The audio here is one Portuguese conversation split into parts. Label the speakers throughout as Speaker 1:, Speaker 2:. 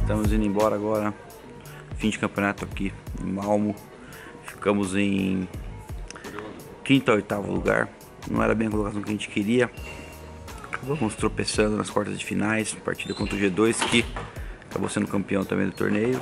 Speaker 1: Estamos indo embora agora. Fim de campeonato aqui em Malmo. Ficamos em quinto ou oitavo lugar. Não era bem a colocação que a gente queria. Acabamos tropeçando nas quartas de finais. Partida contra o G2, que acabou sendo campeão também do torneio.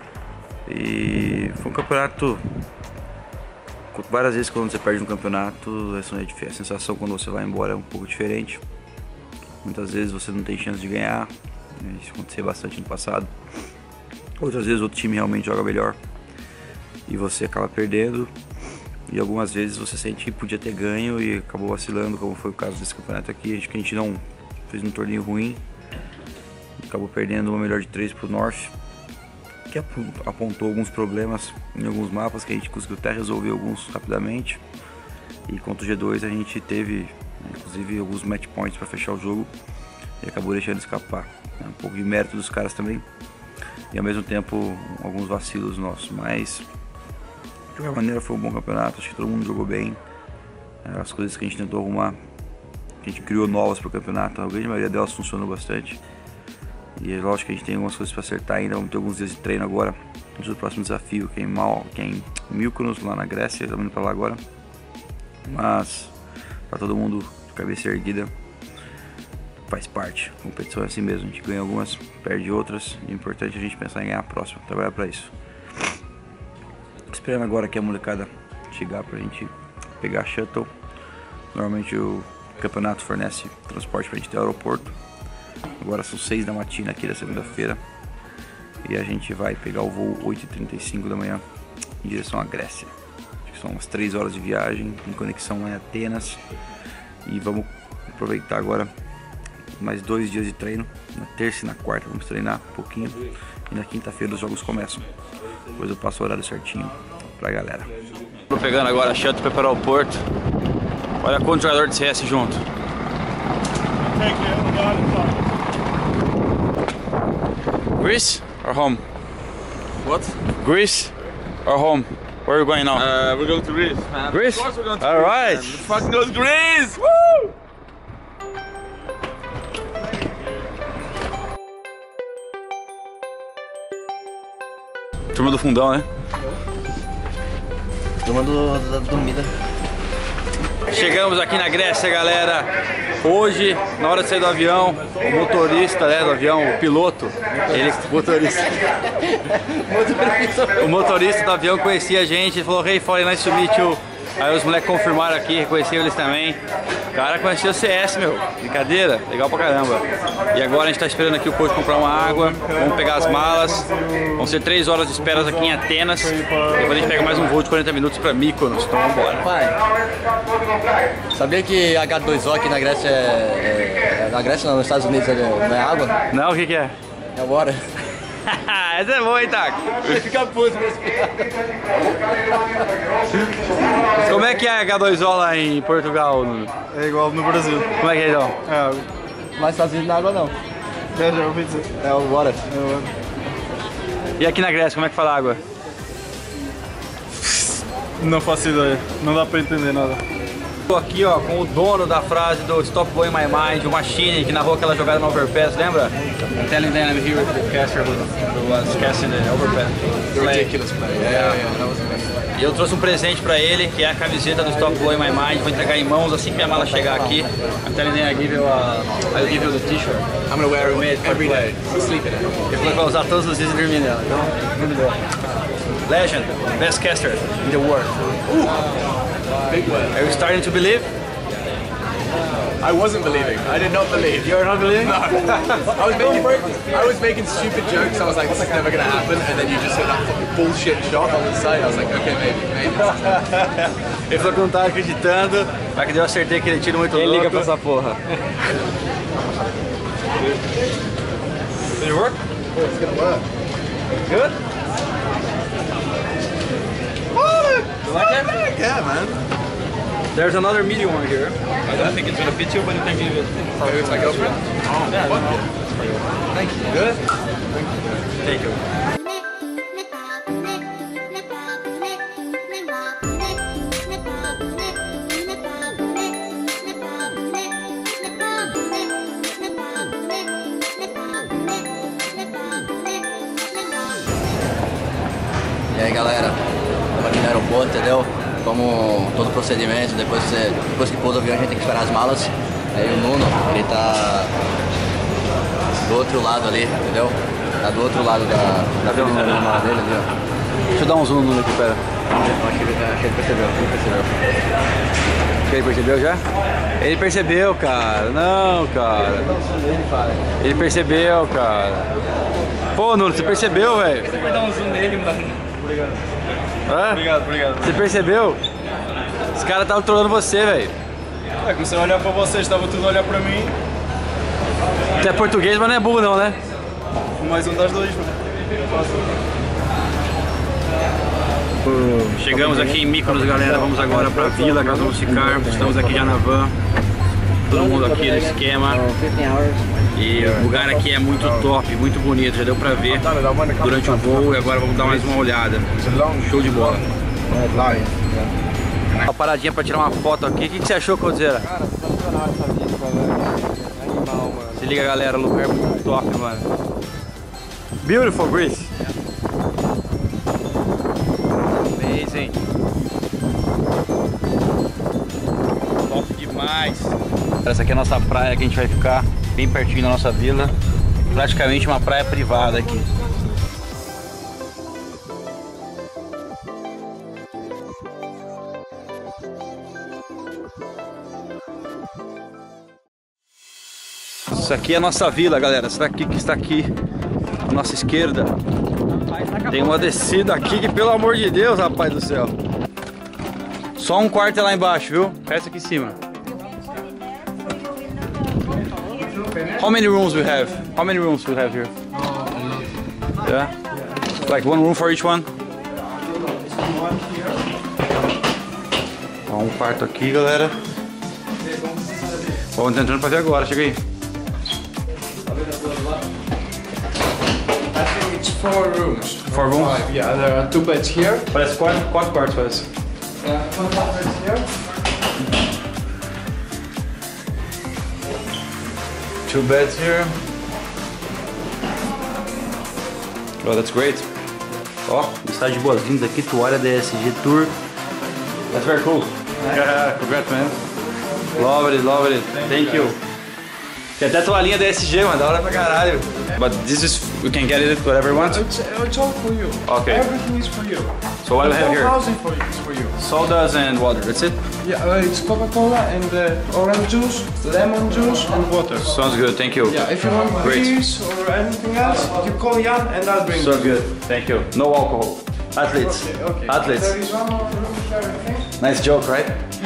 Speaker 1: E foi um campeonato. Várias vezes quando você perde um campeonato, a sensação quando você vai embora é um pouco diferente. Muitas vezes você não tem chance de ganhar. Isso aconteceu bastante no passado. Outras vezes o outro time realmente joga melhor e você acaba perdendo. E algumas vezes você sente que podia ter ganho e acabou vacilando, como foi o caso desse campeonato aqui. Acho que a gente não fez um torneio ruim. Acabou perdendo uma melhor de 3 para o North, que apontou alguns problemas em alguns mapas que a gente conseguiu até resolver alguns rapidamente. E contra o G2 a gente teve, inclusive, alguns match points para fechar o jogo e acabou deixando escapar. Um pouco de mérito dos caras também e ao mesmo tempo alguns vacilos nossos, mas de qualquer maneira foi um bom campeonato. Acho que todo mundo jogou bem. As coisas que a gente tentou arrumar, que a gente criou novas para o campeonato, a grande maioria delas funcionou bastante. E é lógico que a gente tem algumas coisas para acertar ainda. Vamos ter alguns dias de treino agora antes do próximo desafio, que é em Mykonos, lá na Grécia. Estamos indo para lá agora, mas tá todo mundo de cabeça erguida. Faz parte, a competição é assim mesmo, a gente ganha algumas, perde outras, e é importante a gente pensar em ganhar a próxima, trabalhar para isso. Esperando agora que a molecada chegar pra gente pegar a shuttle. Normalmente o campeonato fornece transporte pra gente até o aeroporto. Agora são 6 da matina aqui da segunda-feira e a gente vai pegar o voo 8h35 da manhã em direção à Grécia. Acho que são umas 3 horas de viagem, em conexão lá em Atenas, e vamos aproveitar agora mais 2 dias de treino. Na terça e na quarta vamos treinar um pouquinho e na quinta-feira os jogos começam. Depois eu passo o horário certinho pra galera. Tô pegando agora a shuttle para preparar o porto. Olha quanto jogador de CS junto. Greece or home?
Speaker 2: What?
Speaker 1: Greece or home? Where are you going now?
Speaker 2: We're going to Greece, man.
Speaker 1: Greece?
Speaker 2: Of course we're going to
Speaker 1: All
Speaker 2: Greece,
Speaker 1: right.
Speaker 2: man. Let's fucking go to Greece! Woo!
Speaker 1: Turma do fundão, né?
Speaker 3: Turma da dormida.
Speaker 1: Chegamos aqui na Grécia, galera. Hoje, na hora de sair do avião, o motorista, né, do avião, o piloto, o motorista do avião conhecia a gente, ele falou: "Hey, Foley, nice to meet you." Aí os moleques confirmaram aqui, reconheceram eles também. O cara conhecia o CS, meu. Brincadeira, legal pra caramba. E agora a gente tá esperando aqui o coach comprar uma água. Vamos pegar as malas. Vão ser 3 horas de espera aqui em Atenas. Depois a gente pega mais um voo de 40 minutos pra Mykonos. Então vamos embora.
Speaker 3: Pai, sabia que H2O aqui na Grécia na Grécia não, nos Estados Unidos não é água?
Speaker 1: Não, o que que é?
Speaker 3: É bora.
Speaker 1: Essa é boa, hein, Taco?
Speaker 3: Fica puto com esse
Speaker 1: Como é que é H2O lá em Portugal?
Speaker 4: É igual no Brasil.
Speaker 1: Como é que é, então?
Speaker 4: É água.
Speaker 3: Mas Estados Unidos não é água não.
Speaker 4: Já ouvi dizer.
Speaker 3: É o bora.
Speaker 1: E aqui na Grécia, como é que fala água?
Speaker 4: Não faço ideia. Não dá pra entender nada.
Speaker 1: Tô aqui, ó, com o dono da frase do Stop Blowing My Mind, o Machine, que narrou aquela jogada no Overpass, lembra? I'm telling them I'm here with the caster who was casting the Overpass.
Speaker 3: Ridiculous play. That was amazing.
Speaker 1: E eu trouxe um presente pra ele, que é a camiseta do Stop Blowing My Mind. Vou entregar em mãos assim que minha mala chegar aqui. I'm telling them I'll give you the t-shirt.
Speaker 3: I'm gonna wear it every day. Sleep in it.
Speaker 1: Ele falou que vai usar todos os dias e dormir nela. Então, muito bom. Legend, best caster in the world.
Speaker 3: Big word.
Speaker 1: Are you starting to believe?
Speaker 3: I wasn't believing. I did not believe.
Speaker 1: You're not believing?
Speaker 3: No. I was making stupid jokes. I was like, this is never gonna happen. And then you just hit that fucking bullshit shot on the side. I was like, okay, maybe.
Speaker 1: Ele falou que não tava acreditando, mas que eu acertei aquele tiro muito louco.
Speaker 3: Quem liga pra essa porra?
Speaker 1: Did it work?
Speaker 3: It's gonna work.
Speaker 1: Good?
Speaker 3: You like it? Yeah, man.
Speaker 1: There's another medium one here. I don't think it's gonna fit you, but you can give it.
Speaker 3: Maybe it's my girlfriend?
Speaker 1: Oh, yeah,
Speaker 3: Fuck it.
Speaker 1: Thank you. Good? Thank you.
Speaker 5: E aí galera, estamos aqui no aeroporto, entendeu? Como todo procedimento, depois que pousa o avião a gente tem que esperar as malas. Aí o Nuno, ele tá do outro lado ali, entendeu? Tá do outro lado da mala dele ali, ó.
Speaker 6: Deixa eu dar um zoom no Nuno aqui, pera.
Speaker 5: Acho que ele percebeu,
Speaker 6: Ele percebeu já? Ele percebeu, cara. Não, cara. Ele percebeu, cara. Pô, Nuno, você percebeu, velho?
Speaker 4: Você vai dar um zoom nele, mano. Obrigado.
Speaker 6: Hã?
Speaker 4: Obrigado.
Speaker 6: Você percebeu? Os caras estavam trolando você, velho.
Speaker 4: É, comecei a olhar pra vocês, tava tudo a olhar pra mim.
Speaker 6: Você é português, mas não é burro não, né?
Speaker 4: Mais um das duas, mano.
Speaker 1: Chegamos aqui em Mykonos, galera. Vamos agora pra vila que nós vamos ficar. Estamos aqui já na van. Todo mundo aqui no esquema. E o lugar aqui é muito top, muito bonito. Já deu pra ver durante o voo e agora vamos dar mais uma olhada. Show de bola.
Speaker 6: Uma paradinha pra tirar uma foto aqui. O que você achou, Coldzera?
Speaker 3: Cara, sensacional essa vista, velho. Animal, mano.
Speaker 6: Se liga, galera. O lugar é muito top, mano. Beautiful breeze. Amazing. Top demais. Essa aqui é a nossa praia que a gente vai ficar bem pertinho da nossa vila. Praticamente uma praia privada aqui. Isso aqui é a nossa vila, galera. Essa daqui que está aqui à nossa esquerda. Tem uma descida aqui que, pelo amor de Deus, rapaz do céu. Só um quarto é lá embaixo, viu? O resto aqui em cima. How many rooms we have? How many rooms we have here? Yeah? Like one room for each one? Ó, um quarto aqui, galera. Vamos entrando pra ver agora, chega aí.
Speaker 3: It's 4 rooms.
Speaker 6: 4 rooms?
Speaker 3: Yeah, there are 2 beds here.
Speaker 6: Parece 4 quartos, parece.
Speaker 3: 1 bed here.
Speaker 6: 2 beds here. Oh, that's great.
Speaker 1: Ó, mensagem de boas-vindas aqui, toalha da ESG Tour.
Speaker 6: That's very cool. Yeah, congrats, man. Love it. Thank you. Tem até toalhinha da ESG, mano, da hora pra caralho. But this is, we can get it whatever we want.
Speaker 3: It's all for you.
Speaker 6: Okay.
Speaker 3: Everything is for you.
Speaker 6: So what do we have here?
Speaker 3: Housing for you. It's for you.
Speaker 6: Sodas and water, that's it?
Speaker 3: Yeah, it's Coca-Cola and orange juice, lemon juice and water.
Speaker 6: Sounds good, thank you.
Speaker 3: Yeah, if you want
Speaker 6: Great.
Speaker 3: beers or anything else, you call Jan and I'll bring
Speaker 6: So
Speaker 3: it.
Speaker 6: good, thank you. No alcohol. Athletes.
Speaker 3: Okay.
Speaker 6: Athletes.
Speaker 3: There is one more room here, okay?
Speaker 6: Nice joke, right?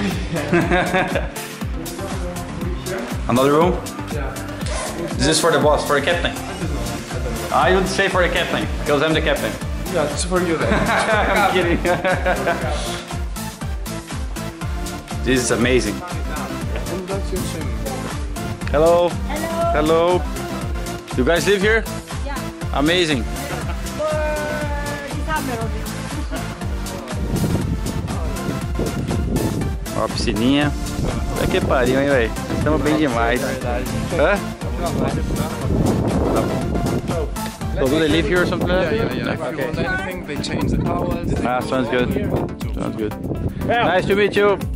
Speaker 6: Another room?
Speaker 3: Yeah.
Speaker 6: This is for the boss, for the captain. I would say for the captain, because I'm the captain.
Speaker 3: Yeah, it's for you then.
Speaker 6: I'm kidding. This is amazing.
Speaker 3: And that's your swimming pool.
Speaker 6: Hello. Hello. You guys live here?
Speaker 7: Yeah.
Speaker 6: Amazing.
Speaker 7: For the summer of it.
Speaker 6: Ó, a piscininha. Vai que pariu, hein, velho? Estamos bem demais. Hã? So do they live here or something like that?
Speaker 3: Yeah. If you want anything, they change the towels.
Speaker 6: Ah, sounds good. Sounds good. Nice to meet you.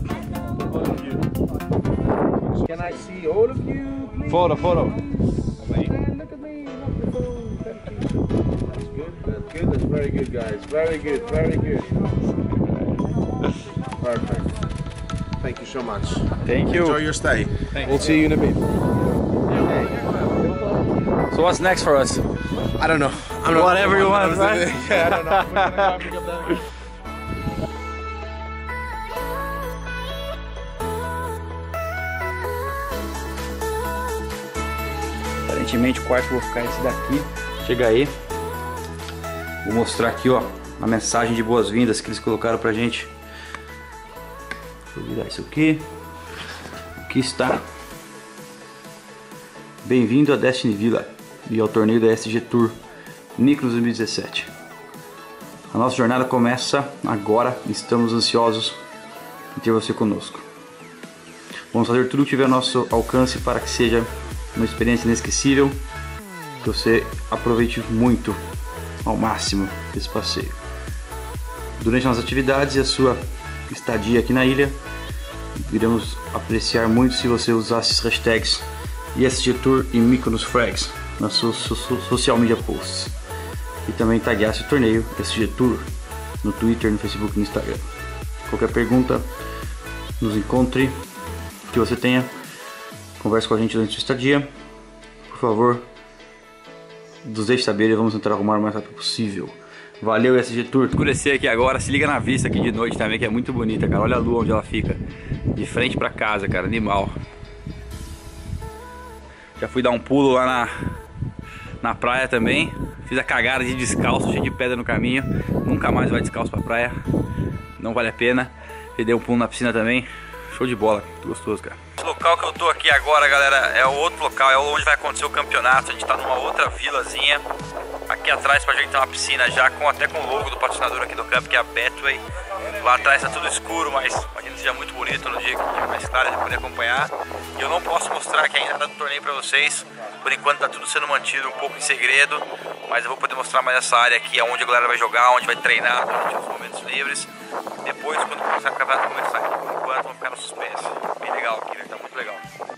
Speaker 3: Can I see all of you, please?
Speaker 6: Photo.
Speaker 3: Look at me. That's good. That's very good, guys. Very good. Perfect. Thank you so much.
Speaker 6: Thank you.
Speaker 3: Enjoy your stay. We'll see you in a bit.
Speaker 6: So what's next for us?
Speaker 3: I don't know.
Speaker 6: Whatever you want, right?
Speaker 3: Yeah, I don't know. We're gonna go pick up that.
Speaker 1: Aparentemente o quarto eu vou ficar esse daqui. Chega aí. Vou mostrar aqui, ó, a mensagem de boas-vindas que eles colocaram pra gente. Deixa eu virar isso aqui. Aqui está. Bem-vindo a Destiny Villa e ao torneio da ESG Tour Mykonos 2017. A nossa jornada começa agora e estamos ansiosos em ter você conosco. Vamos fazer tudo o que tiver ao nosso alcance para que seja uma experiência inesquecível, que você aproveite muito, ao máximo, esse passeio. Durante as atividades e a sua estadia aqui na ilha, iremos apreciar muito se você usasse as hashtags ESG Tour e Mykonos Frags nas suas social media posts. E também tagueasse o torneio ESG Tour no Twitter, no Facebook e no Instagram. Qualquer pergunta, nos encontre, que você tenha, converse com a gente durante a estadia. Por favor, nos deixe saber e vamos tentar arrumar o mais rápido possível. Valeu, ESG Tour. Escurecer aqui agora, se liga na vista aqui de noite também, que é muito bonita, cara. Olha a lua onde ela fica, de frente pra casa, cara, animal. Já fui dar um pulo lá na praia também. Fiz a cagada de descalço, cheio de pedra no caminho. Nunca mais vai descalço pra praia, não vale a pena. E dei um pulo na piscina também. Show de bola, muito gostoso, cara. Esse local que eu tô aqui agora, galera, é o outro local, é onde vai acontecer o campeonato. A gente tá numa outra vilazinha. Aqui atrás pra gente tem uma piscina já, até com o logo do patrocinador aqui do campo, que é a Betway. Lá atrás tá tudo escuro, mas imagina que seja muito bonito no dia que é mais claro de poder acompanhar. E eu não posso mostrar aqui ainda nada do torneio pra vocês. Por enquanto tá tudo sendo mantido um pouco em segredo, mas eu vou poder mostrar mais essa área aqui, onde a galera vai jogar, onde vai treinar durante os momentos livres. Depois, quando começar o campeonato, começar aqui, por enquanto, vamos ficar no suspense. Bem legal aqui, tá muito legal.